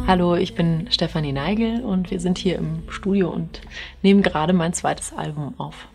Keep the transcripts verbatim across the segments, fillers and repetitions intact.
Hallo, ich bin Stefanie Neigel und wir sind hier im Studio und nehmen gerade mein zweites Album auf.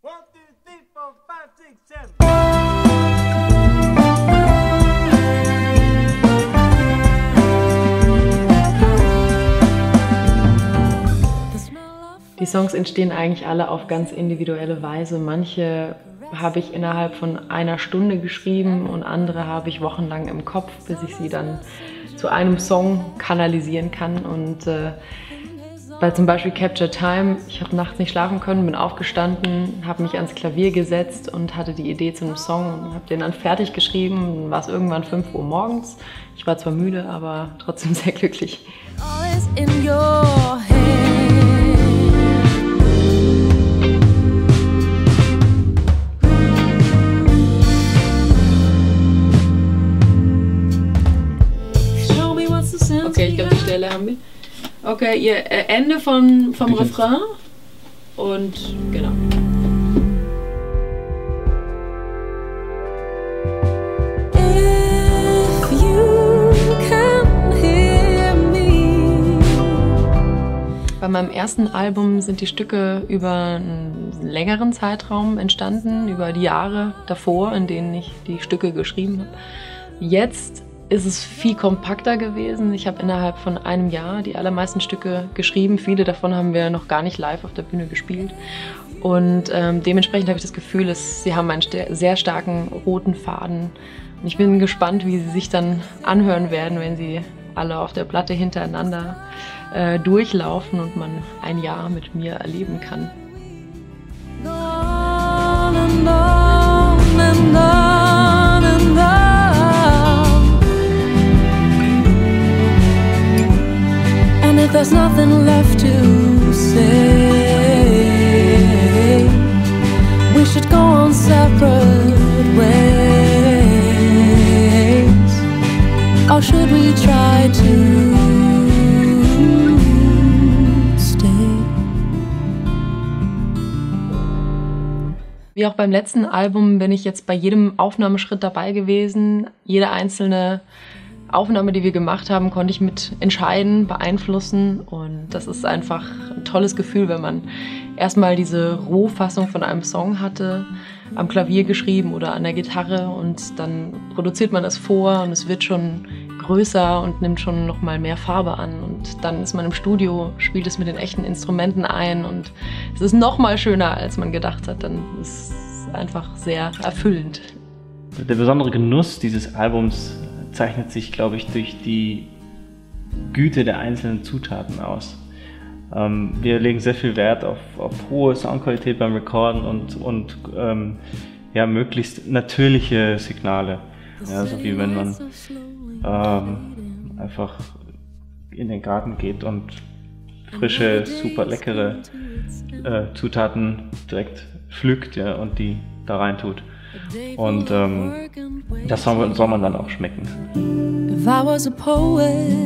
Die Songs entstehen eigentlich alle auf ganz individuelle Weise. Manche habe ich innerhalb von einer Stunde geschrieben und andere habe ich wochenlang im Kopf, bis ich sie dann zu einem Song kanalisieren kann. Und äh, bei zum Beispiel Capture Time, ich habe nachts nicht schlafen können, bin aufgestanden, habe mich ans Klavier gesetzt und hatte die Idee zu einem Song und habe den dann fertig geschrieben. Dann war es irgendwann fünf Uhr morgens. Ich war zwar müde, aber trotzdem sehr glücklich. Okay, ich glaube, die Stelle haben wir. Okay, ihr äh, Ende von, vom Bitte. Refrain und genau. If you can hear me. Bei meinem ersten Album sind die Stücke über einen längeren Zeitraum entstanden, über die Jahre davor, in denen ich die Stücke geschrieben habe. Jetzt ist es viel kompakter gewesen. Ich habe innerhalb von einem Jahr die allermeisten Stücke geschrieben. Viele davon haben wir noch gar nicht live auf der Bühne gespielt. Und ähm, dementsprechend habe ich das Gefühl, dass sie haben einen sehr starken roten Faden. Und ich bin gespannt, wie sie sich dann anhören werden, wenn sie alle auf der Platte hintereinander äh, durchlaufen und man ein Jahr mit mir erleben kann. On and on and on and on. If there's nothing left to say, we should go on separate ways. Or should we try to stay? Wie auch beim letzten Album bin ich jetzt bei jedem Aufnahmeschritt dabei gewesen. Jede einzelne Aufnahme, die wir gemacht haben, konnte ich mit entscheiden, beeinflussen und das ist einfach ein tolles Gefühl, wenn man erstmal diese Rohfassung von einem Song hatte, am Klavier geschrieben oder an der Gitarre und dann produziert man das vor und es wird schon größer und nimmt schon noch mal mehr Farbe an und dann ist man im Studio, spielt es mit den echten Instrumenten ein und es ist noch mal schöner, als man gedacht hat, dann ist es einfach sehr erfüllend. Der besondere Genuss dieses Albums zeichnet sich, glaube ich, durch die Güte der einzelnen Zutaten aus. Ähm, wir legen sehr viel Wert auf, auf hohe Soundqualität beim Recorden und, und ähm, ja, möglichst natürliche Signale. Ja, so wie wenn man ähm, einfach in den Garten geht und frische, super leckere äh, Zutaten direkt pflückt, ja, und die da rein tut. Und ähm, das soll, soll man dann auch schmecken. If I was a poet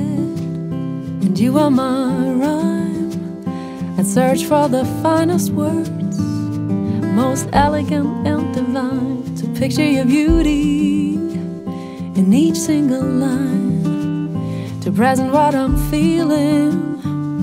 and you were my rhyme, I'd search for the finest words, most elegant and divine, to picture your beauty in each single line, to present what I'm feeling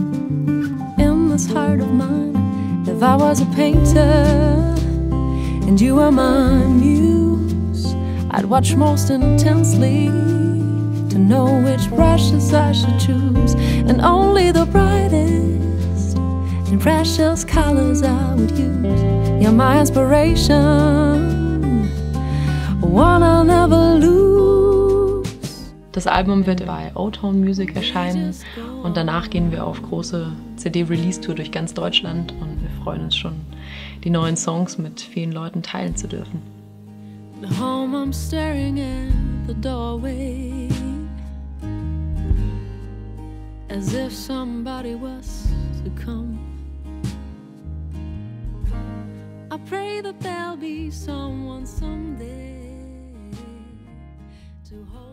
in this heart of mine. If I was a painter and you were my muse, I'd watch most intensely to know which brushes I should choose, and only the brightest and precious colors I would use. You're my inspiration, one I'll never lose. Das Album wird bei O-Tone Music erscheinen und danach gehen wir auf große C D-Release-Tour durch ganz Deutschland und wir freuen uns schon, die neuen Songs mit vielen Leuten teilen zu dürfen. At home I'm staring at the doorway, as if somebody was to come. I pray that there'll be someone someday to hold